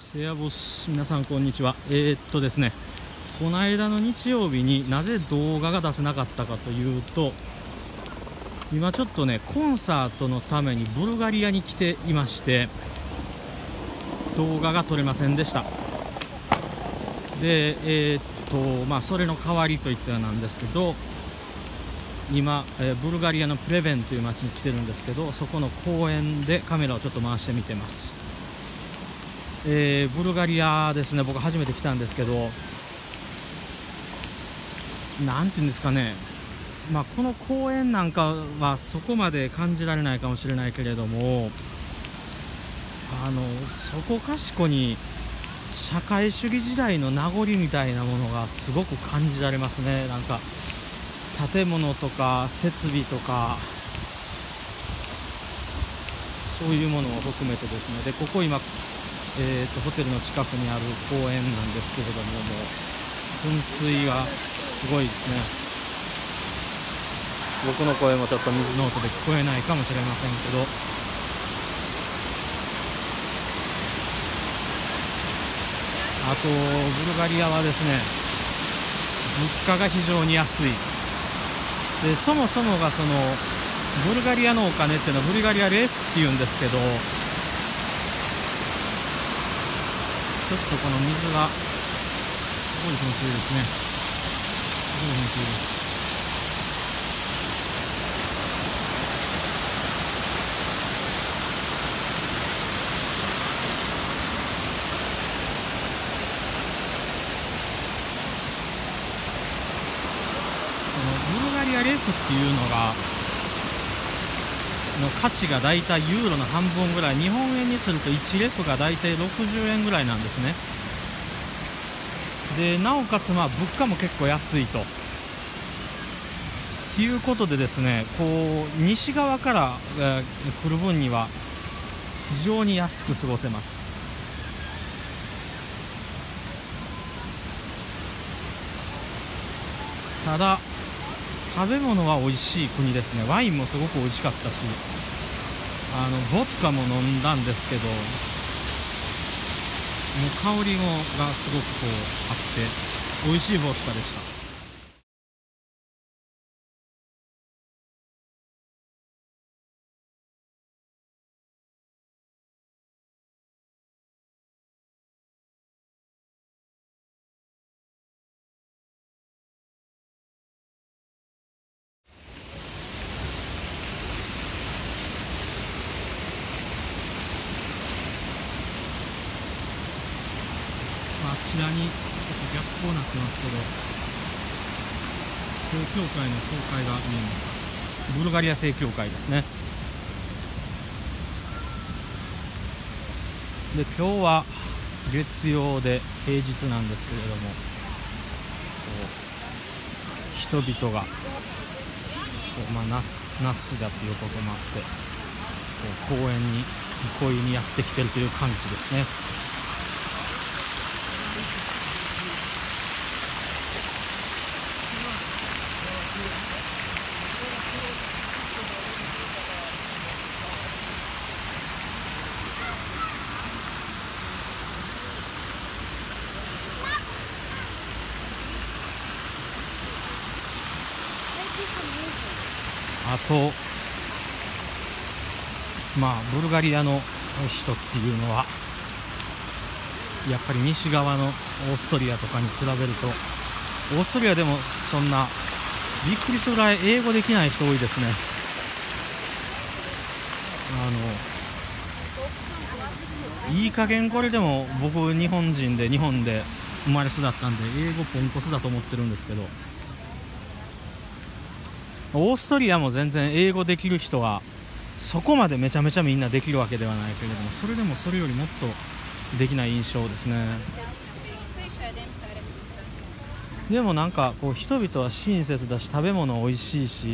セアボス、皆さんこんにちは。ですね、この間の日曜日になぜ動画が出せなかったかというと、今ちょっとねコンサートのためにブルガリアに来ていまして、動画が撮れませんでした。でそれの代わりといったらなんですけど、今、ブルガリアのプレベンという町に来てるんですけど、そこの公園でカメラをちょっと回してみてます。ブルガリアですね、僕初めて来たんですけど、なんていうんですかね、この公園なんかはそこまで感じられないかもしれないけれども、そこかしこに社会主義時代の名残みたいなものがすごく感じられますね。なんか建物とか設備とかそういうものを含めてですね、でここ今ホテルの近くにある公園なんですけれども、もう噴水がすごいですね。僕の声もちょっと水の音で聞こえないかもしれませんけど、あとブルガリアはですね、物価が非常に安いで、そもそもがそのブルガリアのお金っていうのはブルガリアレースっていうんですけど、ちょっとこの水がすごい噴水ですね。すごい噴水です。そのブルガリアレフっていうのがの価値がだいたいユーロの半分ぐらい、日本円にすると1レフがだいたい60円ぐらいなんですね。でなおかつ物価も結構安いということでですね、こう西側から来る分には非常に安く過ごせます。ただ食べ物は美味しい国ですね。ワインもすごく美味しかったし、ボツカも飲んだんですけど、もう香りがすごくこうあって美味しいボツカでした。あちらにちょっと逆光になってますけど、正教会の教会が見えます。ブルガリア正教会ですね。で今日は月曜で平日なんですけれども、人々が夏だということもあって公園に憩いにやってきているという感じですね。あとブルガリアの人っていうのはやっぱり西側のオーストリアとかに比べると、オーストリアでもそんなびっくりするぐらい英語できない人多いですね。いい加減これでも僕日本人で日本で生まれ育ったんで英語ポンコツだと思ってるんですけど、オーストリアも全然英語できる人はそこまでめちゃめちゃみんなできるわけではないけれども、それでもそれよりもっとできない印象ですね。でもなんかこう人々は親切だし、食べ物美味しいし、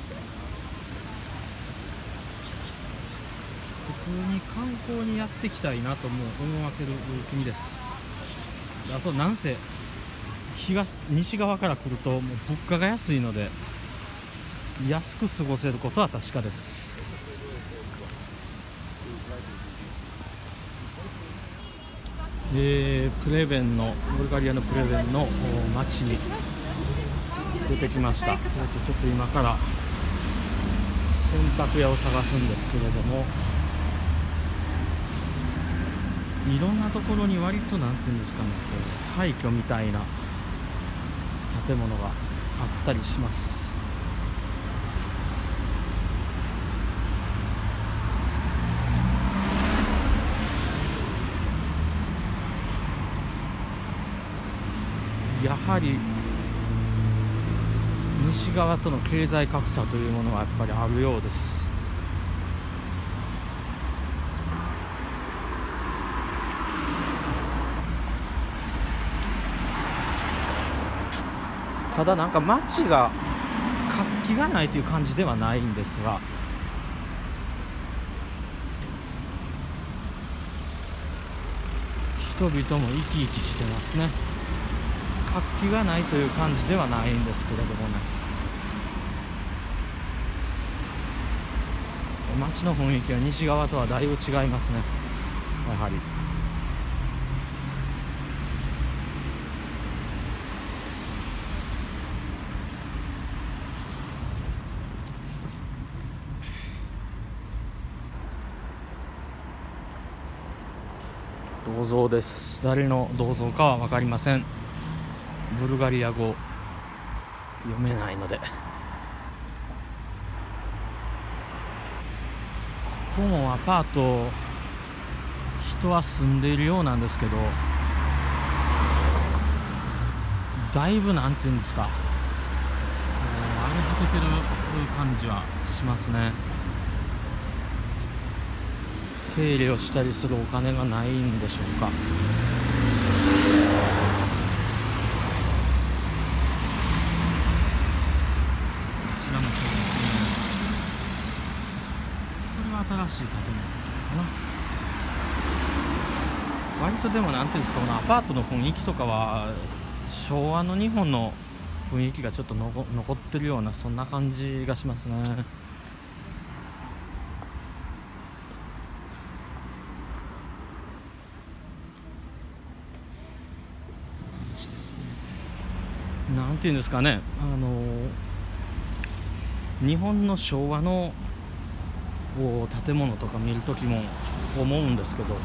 普通に観光にやってきたいなとも思わせる国です。あとなんせ西側から来るともう物価が安いので安く過ごせることは確かです。 プレベンのブルガリアのプレベンの街に出てきました。ちょっと今から洗濯屋を探すんですけれども、いろんなところに割となんていうんですかね、廃墟みたいな建物があったりします。やはり西側との経済格差というものはやっぱりあるようです。ただなんか街が活気がないという感じではないんですが、人々も生き生きしてますね。活気がないという感じではないんですけれどもね、街の雰囲気は西側とはだいぶ違いますね。やはり銅像です。誰の銅像かは分かりません。ブルガリア語読めないので。ここもアパート、人は住んでいるようなんですけど、だいぶなんていうんですか、荒れ果ててる感じはしますね。手入れをしたりするお金がないんでしょうか。こちらもそうですね。これは新しい建物かな。割とでもなんていうんですか、このアパートの雰囲気とかは昭和の日本の雰囲気がちょっと残ってるような、そんな感じがしますね。なんていうんですかね、日本の昭和の建物とか見るときも思うんですけど、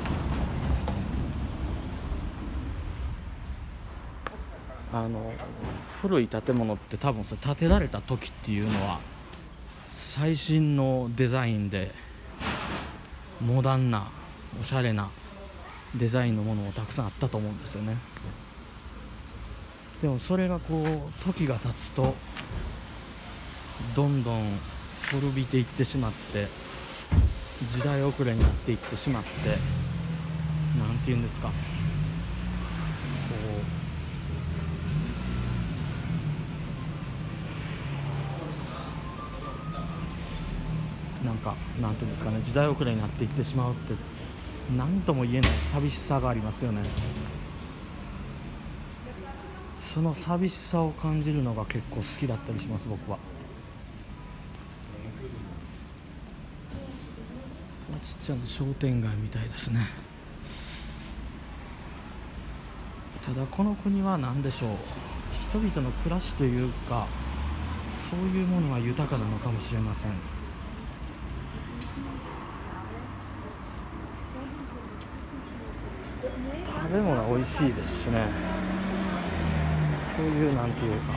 古い建物って多分それ建てられた時っていうのは最新のデザインでモダンなおしゃれなデザインのものもたくさんあったと思うんですよね。でもそれがこう時が経つとどんどん古びていってしまって、時代遅れになっていってしまって、なんていうんですか、こうなんていうんですかね、時代遅れになっていってしまうって何とも言えない寂しさがありますよね。その寂しさを感じるのが結構好きだったりします、僕は。ちっちゃな商店街みたいですね。ただこの国は何でしょう、人々の暮らしというかそういうものは豊かなのかもしれません。食べ物は美味しいですしね、そういうなんていうか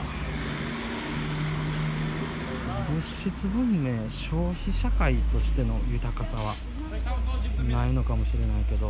物質文明消費社会としての豊かさはないのかもしれないけど、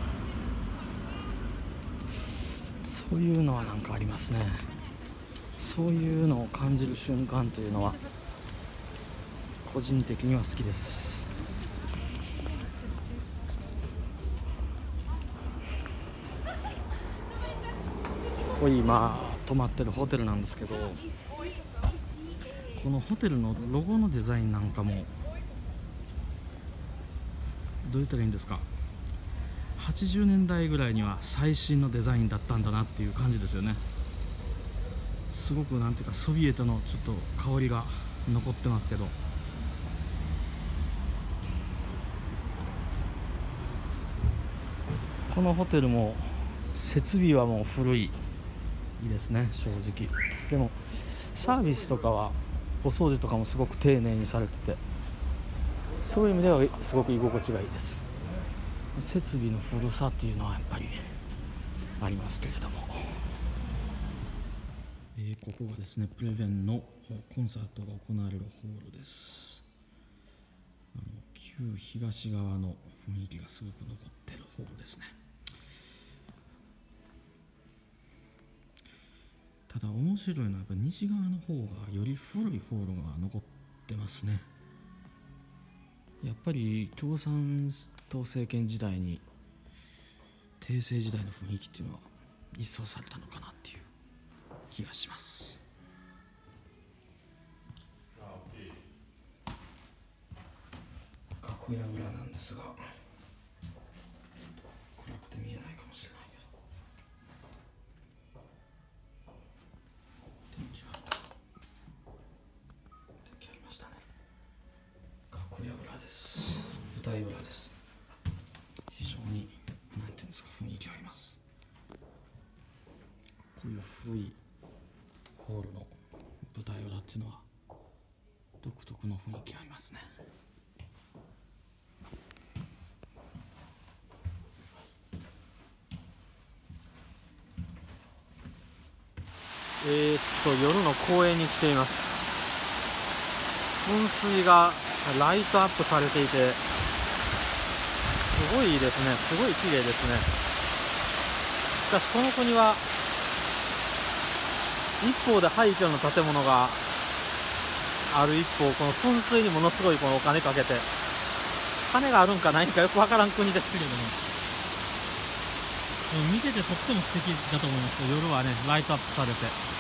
そういうのはなんかありますね。 そういうのを感じる瞬間というのは個人的には好きです。ここ今泊まってるホテルなんですけど、このホテルのロゴのデザインなんかもどう言ったらいいんですか、80年代ぐらいには最新のデザインだったんだなっていう感じですよね。すごくなんていうかソビエトのちょっと香りが残ってますけど、このホテルも設備はもう古いですね、正直。でもサービスとかはお掃除とかもすごく丁寧にされてて、そういう意味ではすごく居心地がいいです。設備の古さっていうのはやっぱりありますけれども、ここがですねプレベンのコンサートが行われるホールです。旧東側の雰囲気がすごく残ってるホールですね。ただ面白いのはやっぱ西側の方がより古いホールが残ってますね。やっぱり共産党政権時代に帝政時代の雰囲気っていうのは一掃されたのかなっていう気がします。楽屋裏なんですが、暗くて見えないかもしれないけど、電気ありましたね。楽屋裏です。舞台裏です。非常になんていうんですか、雰囲気あります。こういう古いホールの舞台裏っていうのは独特の雰囲気ありますね。夜の公園に来ています。噴水がライトアップされていてすごいですね。すごい綺麗ですね。しかしこの国は一方で廃墟の建物がある一方、この噴水にものすごいこのお金かけて、金があるんかないんかよくわからん国ですけれども、見ててとっても素敵だと思います。夜はねライトアップされて、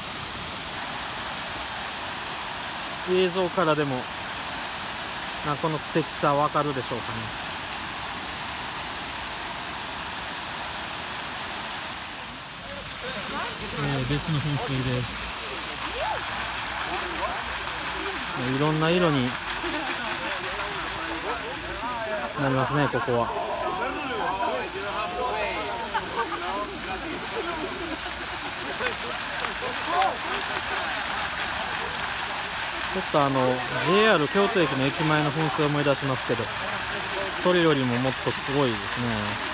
映像からでもこの素敵さわかるでしょうかね。別の噴水です。いろんな色になりますね、ここは。ちょっとJR 京都駅の駅前の噴水を思い出しますけど、それよりももっとすごいですね。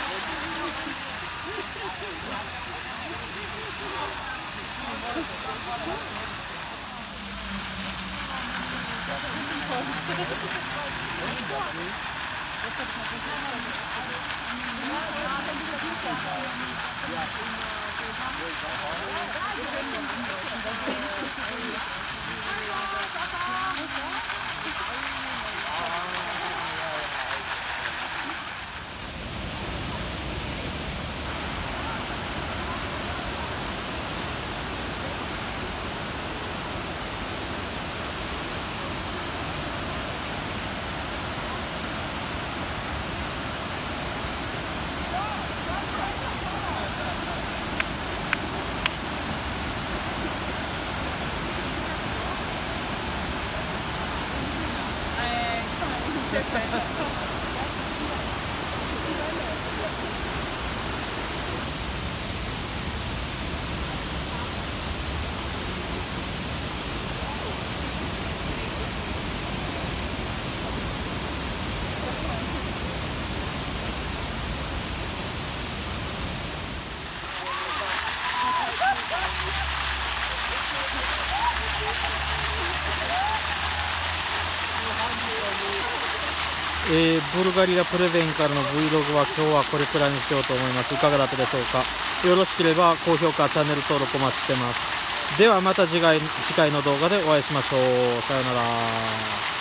ブルガリアプレベンからの Vlog は今日はこれくらいにしようと思います。いかがだったでしょうか。よろしければ高評価、チャンネル登録お待ちしてます。 ではまた次回の動画でお会いしましょう。さようなら。